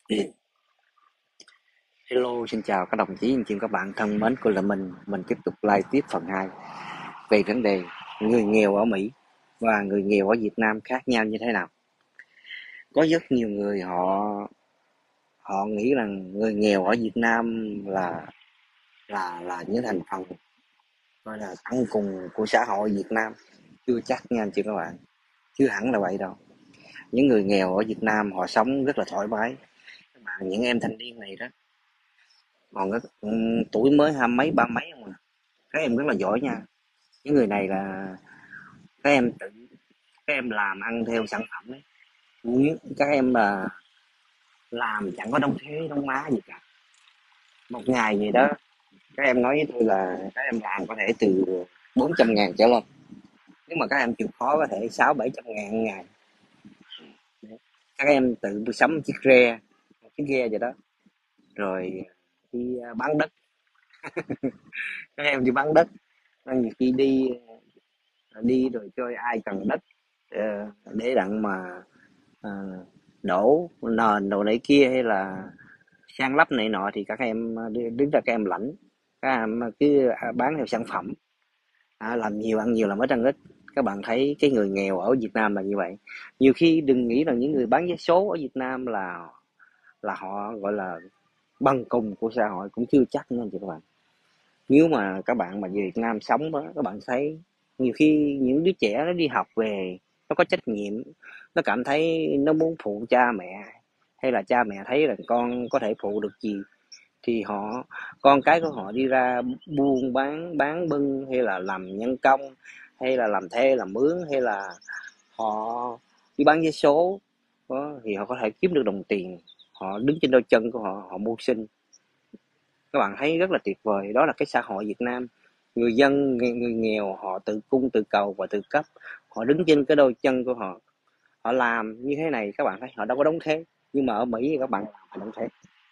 Hello, xin chào các đồng chí, anh chị, các bạn thân mến của là mình tiếp tục live tiếp phần 2 về vấn đề người nghèo ở Mỹ và người nghèo ở Việt Nam khác nhau như thế nào. Có rất nhiều người họ họ nghĩ rằng người nghèo ở Việt Nam là những thành phần gọi là tận cùng của xã hội Việt Nam. Chưa chắc nha anh chị các bạn, chưa hẳn là vậy đâu. Những người nghèo ở Việt Nam họ sống rất là thoải mái. Các bạn, những em thanh niên này đó, còn tuổi mới hai mấy ba mấy không à. Các em rất là giỏi nha. Những người này là các em tự các em làm ăn theo sản phẩm ấy. Nếu các em là làm chẳng có đóng thuế đóng má gì cả, một ngày gì đó các em nói với tôi là các em làm có thể từ 400.000 trở lên, nếu mà các em chịu khó có thể 600-700.000 một ngày. Các em tự sắm chiếc ghe vậy đó, rồi đi bán đất. Các em đi bán đất, nhiều khi đi đi rồi chơi ai cần đất để đặng mà ờ, đổ nền đồ này kia hay là san lấp này nọ thì các em đứng ra các em lãnh, các em cứ bán theo sản phẩm, làm nhiều ăn nhiều làm ít ăn ít. Các bạn thấy cái người nghèo ở Việt Nam là như vậy. Nhiều khi đừng nghĩ rằng những người bán vé số ở Việt Nam là họ gọi là bần cùng của xã hội, cũng chưa chắc nha chị các bạn. Nếu mà các bạn mà về Việt Nam sống đó, các bạn thấy nhiều khi những đứa trẻ nó đi học về, nó có trách nhiệm, nó cảm thấy nó muốn phụ cha mẹ, hay là cha mẹ thấy là con có thể phụ được gì thì con cái của họ đi ra buôn bán bưng, hay là làm nhân công, hay là làm thuê làm mướn, hay là họ đi bán vé số đó, thì họ có thể kiếm được đồng tiền, họ đứng trên đôi chân của họ, họ mưu sinh. Các bạn thấy rất là tuyệt vời, đó là cái xã hội Việt Nam. Người nghèo họ tự cung tự cầu và tự cấp, họ đứng trên cái đôi chân của họ, họ làm như thế này. Các bạn thấy họ đâu có đóng thuế, nhưng mà ở Mỹ thì các bạn làm phải đóng thuế.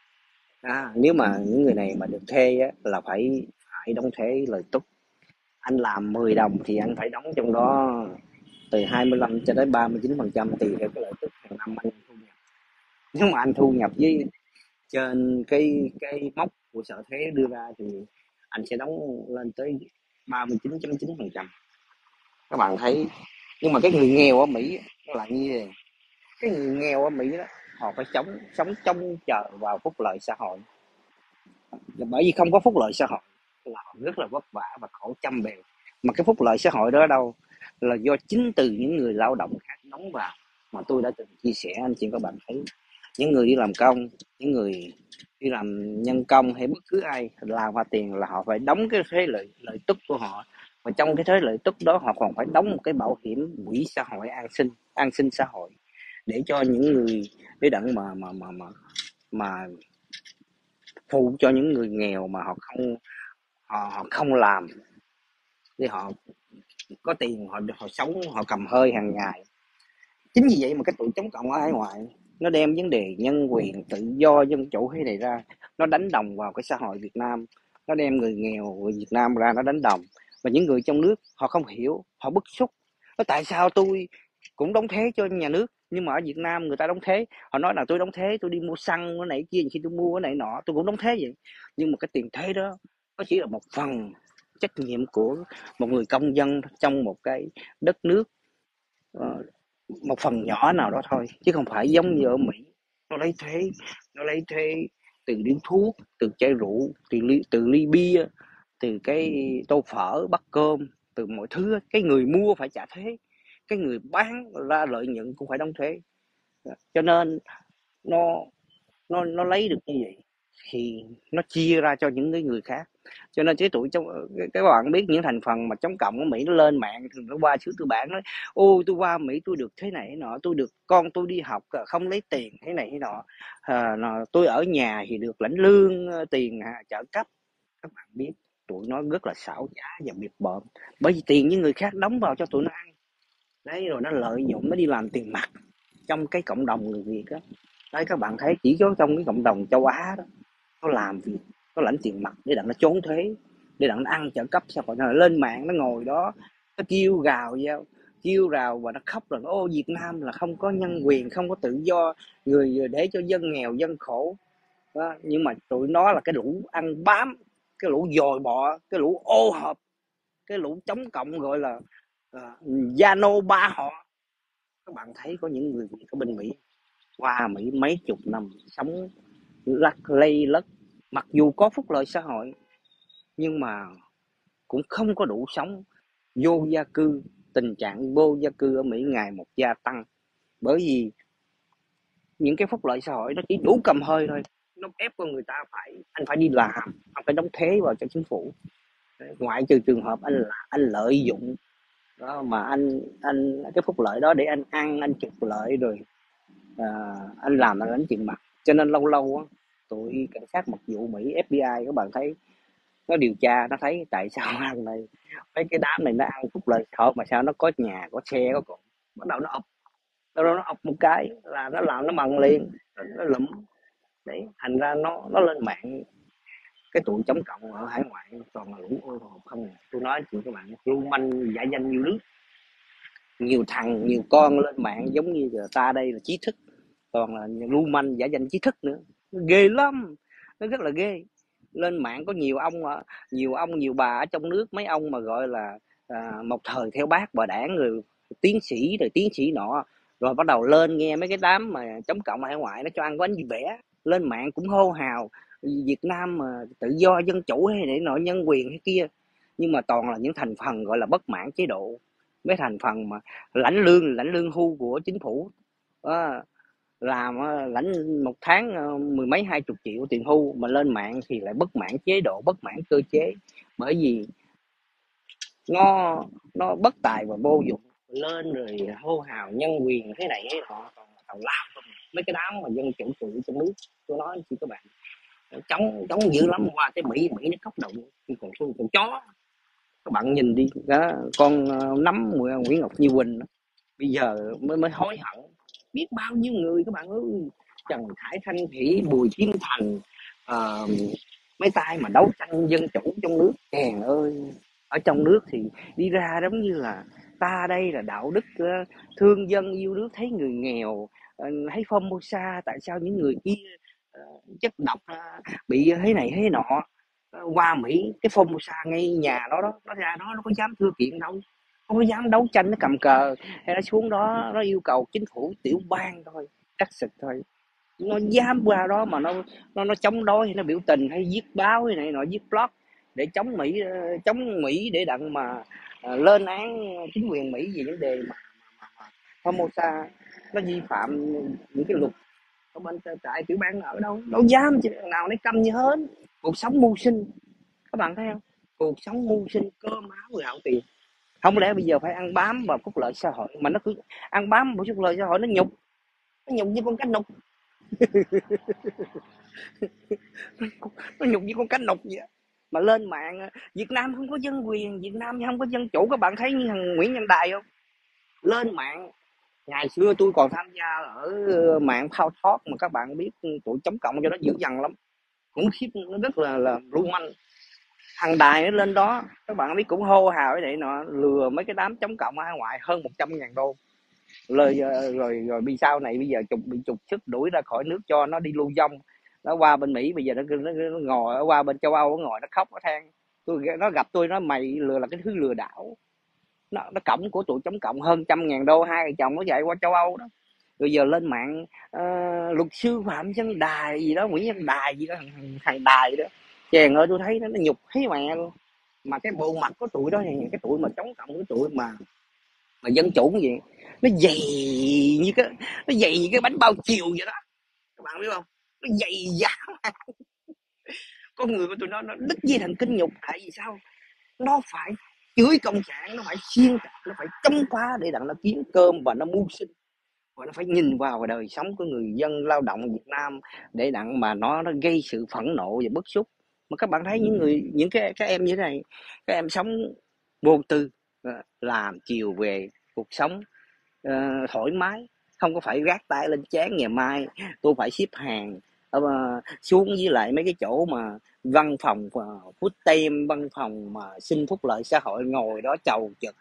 Nếu mà những người này mà được thuê á, là phải phải đóng thuế lời túc. Anh làm 10 đồng thì anh phải đóng trong đó từ 25 cho đến 39% tùy theo cái lợi tức hàng năm anh thu nhập. Nếu mà anh thu nhập với trên cái mốc của sở thuế đưa ra thì anh sẽ đóng lên tới 39,9%. Các bạn thấy, nhưng mà cái người nghèo ở Mỹ nó lại như vậy. Cái người nghèo ở Mỹ đó, họ phải sống sống trông chờ vào phúc lợi xã hội, bởi vì không có phúc lợi xã hội là họ rất là vất vả và khổ trăm bề. Mà cái phúc lợi xã hội đó ở đâu, là do chính từ những người lao động khác đóng vào. Mà tôi đã từng chia sẻ anh chị các bạn thấy, những người đi làm công, những người đi làm nhân công hay bất cứ ai làm hoa tiền là họ phải đóng cái thuế lợi tức của họ, và trong cái thuế lợi tức đó họ còn phải đóng một cái bảo hiểm quỹ xã hội an sinh xã hội, để cho những người, để đặng mà phụ cho những người nghèo mà họ không làm, để họ có tiền, họ sống, họ cầm hơi hàng ngày. Chính vì vậy mà cái tụi chống cộng ở hải ngoại nó đem vấn đề nhân quyền, tự do, dân chủ thế này ra, nó đánh đồng vào cái xã hội Việt Nam, nó đem người nghèo người Việt Nam ra nó đánh đồng. Và những người trong nước họ không hiểu, họ bức xúc, nó tại sao tôi cũng đóng thuế cho nhà nước nhưng mà ở Việt Nam người ta đóng thuế. Họ nói là tôi đóng thuế, tôi đi mua xăng cái này kia, khi tôi mua cái này nọ tôi cũng đóng thuế vậy. Nhưng mà cái tiền thuế đó nó chỉ là một phần trách nhiệm của một người công dân trong một cái đất nước, ờ, một phần nhỏ nào đó thôi, chứ không phải giống như ở Mỹ. Nó lấy thuế nó lấy thuế từ điếu thuốc, từ chai rượu, từ ly bia, từ cái tô phở bát cơm, từ mọi thứ. Cái người mua phải trả thuế, cái người bán ra lợi nhuận cũng phải đóng thuế. Cho nên nó nó lấy được như vậy thì nó chia ra cho những cái người khác. Cho nên cái tụi trong các bạn biết những thành phần mà chống cộng ở Mỹ nó lên mạng thường nó qua xứ tư bản nói: ôi tôi qua Mỹ tôi được thế này thế nọ, tôi được con tôi đi học không lấy tiền thế này thế nọ, tôi ở nhà thì được lãnh lương, tiền trợ cấp. Các bạn biết tụi nó rất là xảo trá và bịp bợm, bởi vì tiền những người khác đóng vào cho tụi nó ăn đấy, rồi nó lợi dụng, nó đi làm tiền mặt trong cái cộng đồng người Việt đó. Đấy, các bạn thấy chỉ có trong cái cộng đồng châu Á đó nó làm việc, nó lãnh tiền mặt để đặng nó trốn thuế, để đặng nó ăn trợ cấp. Sao còn nó lên mạng nó ngồi đó nó kêu gào nhau, kêu rào và nó khóc rằng ô Việt Nam là không có nhân quyền, không có tự do, người để cho dân nghèo dân khổ đó. Nhưng mà tụi nó là cái lũ ăn bám, cái lũ dòi bọ, cái lũ ô hợp, cái lũ chống cộng gọi là gia nô ba họ. Các bạn thấy có những người Việt ở bên Mỹ qua Mỹ mấy chục năm sống lắc lây lất, mặc dù có phúc lợi xã hội nhưng mà cũng không có đủ sống. Vô gia cư, tình trạng vô gia cư ở Mỹ ngày một gia tăng, bởi vì những cái phúc lợi xã hội nó chỉ đủ cầm hơi thôi, nó ép con người ta anh phải đi làm, anh phải đóng thuế vào cho chính phủ. Ngoại trừ trường hợp anh lợi dụng đó mà anh cái phúc lợi đó để anh ăn, anh trục lợi rồi à, anh làm anh đánh chừng mặt. Cho nên lâu lâu á, tụi cảnh sát mật vụ Mỹ FBI các bạn thấy nó điều tra, nó thấy tại sao ăn này mấy cái đám này nó ăn phúc lợi xã hội mà sao nó có nhà có xe có cộ, bắt đầu nó ập một cái là nó làm nó bằng liền, nó lụm. Đấy thành ra nó lên mạng. Cái tụi chống cộng ở hải ngoại toàn là lũ ô hộp không à. Tôi nói chị các bạn, lưu manh giả danh nhiều nước, nhiều thằng nhiều con lên mạng giống như là ta đây là trí thức, toàn là lưu manh giả danh trí thức nữa, ghê lắm, nó rất là ghê. Lên mạng có nhiều ông nhiều bà ở trong nước, mấy ông mà gọi là một thời theo bác bà đảng rồi tiến sĩ nọ, rồi bắt đầu lên nghe mấy cái đám mà chống cộng hải ngoại nó cho ăn bánh gì vẽ, lên mạng cũng hô hào Việt Nam mà tự do dân chủ hay này nọ nhân quyền hay kia. Nhưng mà toàn là những thành phần gọi là bất mãn chế độ, mấy thành phần mà lãnh lương hưu của chính phủ. Đó, làm lãnh một tháng mười mấy 20 triệu tiền hưu mà lên mạng thì lại bất mãn chế độ, bất mãn cơ chế, bởi vì nó bất tài và vô dụng, lên rồi hô hào nhân quyền thế này thế nọ, còn tào lao không. Mấy cái đám mà dân chủ tự trong nước, tôi nói chị các bạn, chống chống dữ lắm. Qua tới Mỹ nó cốc động, còn con chó. Các bạn nhìn đi đó, con nắm Nguyễn Ngọc Như Quỳnh đó, bây giờ mới hối hận. Biết bao nhiêu người các bạn ơi, Trần Khải Thanh Thủy, Bùi Kim Thành, ờ, mấy tay mà đấu tranh dân chủ trong nước, chèn ơi, ở trong nước thì đi ra giống như là ta đây là đạo đức thương dân yêu nước, thấy người nghèo thấy Formosa, tại sao những người kia ờ, chất độc bị thế này thế nọ. Qua Mỹ cái Formosa ngay nhà nó ra đó nó có dám thưa kiện đâu, không có dám đấu tranh, nó cầm cờ hay nó xuống đó nó yêu cầu chính phủ tiểu bang thôi, cắt xịt thôi. Nó dám qua đó mà nó chống đối hay nó biểu tình hay viết báo hay này nọ, viết blog để chống Mỹ để đặng mà lên án chính quyền Mỹ về vấn đề mà Formosa nó vi phạm những cái luật ở bên trại tiểu bang. Ở đâu đâu dám chứ, nào lấy câm như hết. Cuộc sống mưu sinh, các bạn thấy không, cuộc sống mưu sinh cơm áo gạo tiền, không lẽ bây giờ phải ăn bám vào phúc lợi xã hội, mà nó cứ ăn bám vào phúc lợi xã hội, nó nhục như con cá nục, nó nhục như con cá nục vậy. Mà lên mạng Việt Nam không có dân quyền, Việt Nam không có dân chủ. Các bạn thấy như thằng Nguyễn Văn Đài không, lên mạng ngày xưa tôi còn tham gia ở mạng Phao Thót mà các bạn biết tụi chống cộng cho nó dữ dằn lắm, khủng khiếp, nó rất là lưu manh. Thằng Đài nó lên đó các bạn biết cũng hô hào vậy nọ, lừa mấy cái đám chống cộng ở hải ngoại hơn 100.000 đô. Rồi vì sau này bây giờ bị trục xuất đuổi ra khỏi nước cho nó đi lưu vong. Nó qua bên Mỹ bây giờ nó ngồi ở qua bên châu Âu, nó ngồi nó khóc nó than. Nó gặp tôi nói mày lừa là cái thứ lừa đảo. Nó cổng của tụi chống cộng hơn 100.000 đô, hai vợ chồng nó chạy qua châu Âu đó. Rồi giờ lên mạng luật sư Phạm Văn Đài gì đó, Nguyễn Văn Đài gì đó, thằng Đài đó, chèn ơi tôi thấy nó nhục thấy mẹ luôn. Mà cái bộ mặt của tụi đó, cái tụi mà chống cộng, cái tụi mà dân chủ cái gì, nó dày như cái nó dày như cái bánh bao chiều vậy đó, các bạn biết không, nó dày dã. Con người của tụi nó đứt dây thần kinh nhục. Tại vì sao? Nó phải chửi cộng sản, nó phải xuyên tạc, nó phải chống phá để đặng nó kiếm cơm và nó mưu sinh, và nó phải nhìn vào đời sống của người dân lao động Việt Nam để đặng mà nó gây sự phẫn nộ và bức xúc. Mà các bạn thấy những các em như thế này, các em sống vô tư, làm chiều về, cuộc sống thoải mái, không có phải gác tay lên trán ngày mai tôi phải xếp hàng xuống với lại mấy cái chỗ mà văn phòng phút tem, văn phòng mà xin phúc lợi xã hội, ngồi đó chầu chực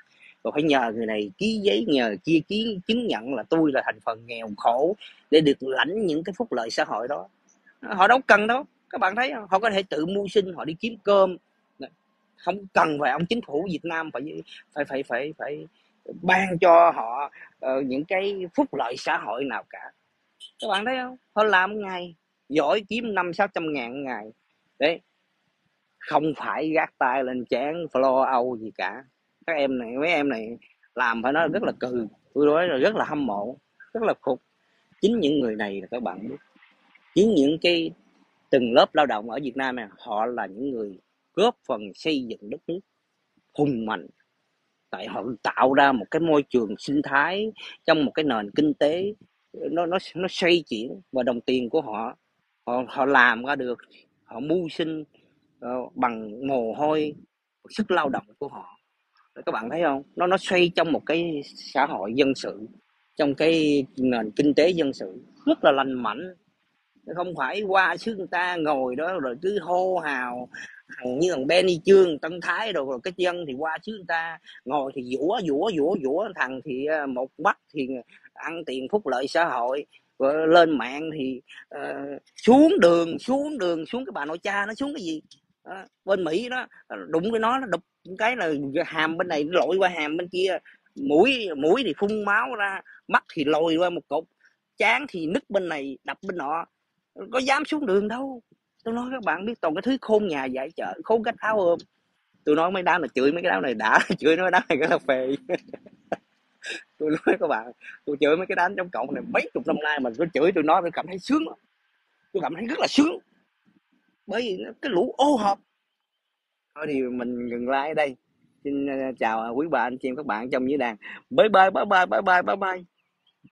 rồi phải nhờ người này ký giấy, nhờ kia ký chứng nhận là tôi là thành phần nghèo khổ để được lãnh những cái phúc lợi xã hội đó. Họ đâu cần đâu, các bạn thấy không? Họ có thể tự mưu sinh, họ đi kiếm cơm, không cần phải ông chính phủ Việt Nam phải phải phải phải phải ban cho họ những cái phúc lợi xã hội nào cả. Các bạn thấy không? Họ làm ngày giỏi kiếm 500-600 ngàn ngày đấy, không phải gác tay lên chán lo âu gì cả. Các em này, mấy em này làm phải nói rất là cừ, tôi nói là rất là hâm mộ, rất là phục. Chính những người này là các bạn biết, chính những cái từng lớp lao động ở Việt Nam này, họ là những người góp phần xây dựng đất nước hùng mạnh, tại họ tạo ra một cái môi trường sinh thái trong một cái nền kinh tế nó xoay chuyển, và đồng tiền của họ họ làm ra được, họ mưu sinh bằng mồ hôi sức lao động của họ. Các bạn thấy không, nó xoay trong một cái xã hội dân sự, trong cái nền kinh tế dân sự rất là lành mạnh, không phải qua xứ người ta ngồi đó rồi cứ hô hào thằng như thằng Benny Chương Tân Thái rồi cái dân thì qua xứ người ta ngồi thì dũa thằng thì một mắt thì ăn tiền phúc lợi xã hội, rồi lên mạng thì xuống cái bà nội cha nó xuống cái gì bên Mỹ đó, đụng cái nó đục cái là hàm bên này lội qua hàm bên kia, mũi thì phun máu ra, mắt thì lồi qua một cục, trán thì nứt bên này đập bên nọ, có dám xuống đường đâu. Tôi nói các bạn biết toàn cái thứ khôn nhà dạy chợ, khôn cách áo ôm. Tôi nói mấy đám này chửi mấy cái đám này đã chửi mấy đám này cái là phê. Tôi nói các bạn, tôi chửi mấy cái đám trong cộng này mấy chục năm nay mà tôi chửi tôi nói tôi cảm thấy sướng lắm. Tôi cảm thấy rất là sướng, bởi vì cái lũ ô hợp. Thôi thì mình dừng lại ở đây. Xin chào quý bà anh chị em các bạn trong diễn đàn. Bye bye bye bye bye bye bye bye.